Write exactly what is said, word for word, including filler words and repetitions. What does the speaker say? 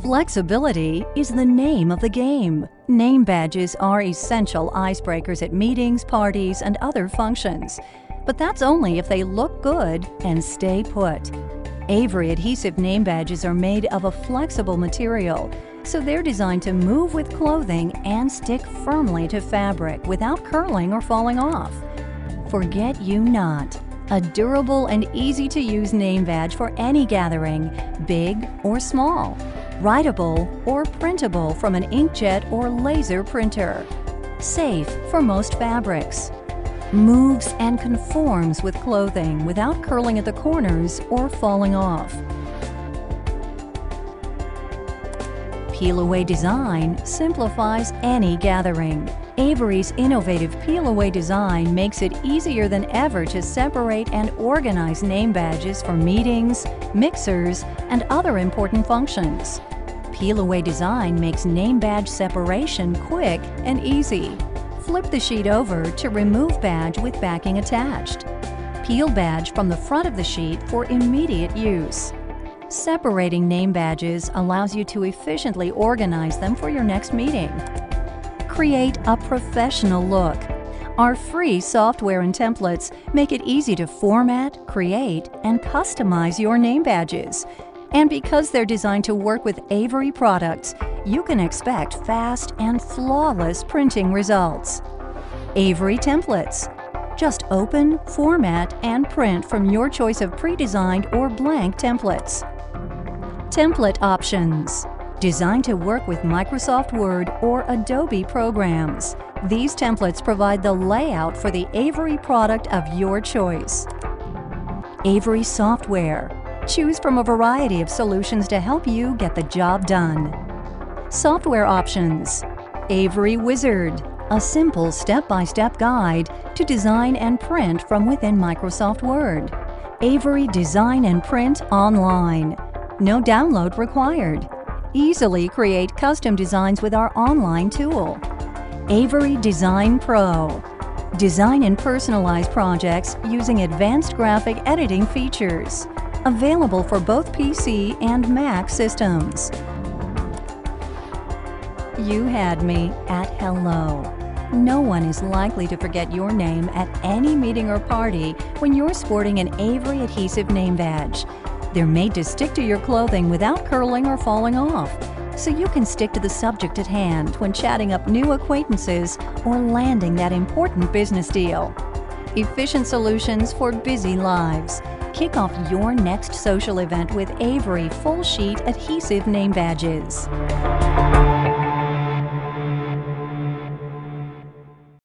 Flexibility is the name of the game. Name badges are essential icebreakers at meetings, parties, and other functions. But that's only if they look good and stay put. Avery adhesive name badges are made of a flexible material, so they're designed to move with clothing and stick firmly to fabric without curling or falling off. Forget you not. A durable and easy-to-use name badge for any gathering, big or small. Writable or printable from an inkjet or laser printer. Safe for most fabrics. Moves and conforms with clothing without curling at the corners or falling off. Peel-away design simplifies any gathering. Avery's innovative peel-away design makes it easier than ever to separate and organize name badges for meetings, mixers, and other important functions. Peel-away design makes name badge separation quick and easy. Flip the sheet over to remove badge with backing attached. Peel badge from the front of the sheet for immediate use. Separating name badges allows you to efficiently organize them for your next meeting. Create a professional look. Our free software and templates make it easy to format, create, and customize your name badges. And because they're designed to work with Avery products, you can expect fast and flawless printing results. Avery templates. Just open, format, and print from your choice of pre-designed or blank templates. Template options. Designed to work with Microsoft Word or Adobe programs. These templates provide the layout for the Avery product of your choice. Avery software. Choose from a variety of solutions to help you get the job done. Software options. Avery Wizard. A simple step-by-step guide to design and print from within Microsoft Word. Avery Design and Print Online. No download required. Easily create custom designs with our online tool. Avery Design Pro. Design and personalize projects using advanced graphic editing features. Available for both P C and Mac systems. You had me at hello. No one is likely to forget your name at any meeting or party when you're sporting an Avery adhesive name badge. They're made to stick to your clothing without curling or falling off, so you can stick to the subject at hand when chatting up new acquaintances or landing that important business deal. Efficient solutions for busy lives. Kick off your next social event with Avery full sheet adhesive name badges.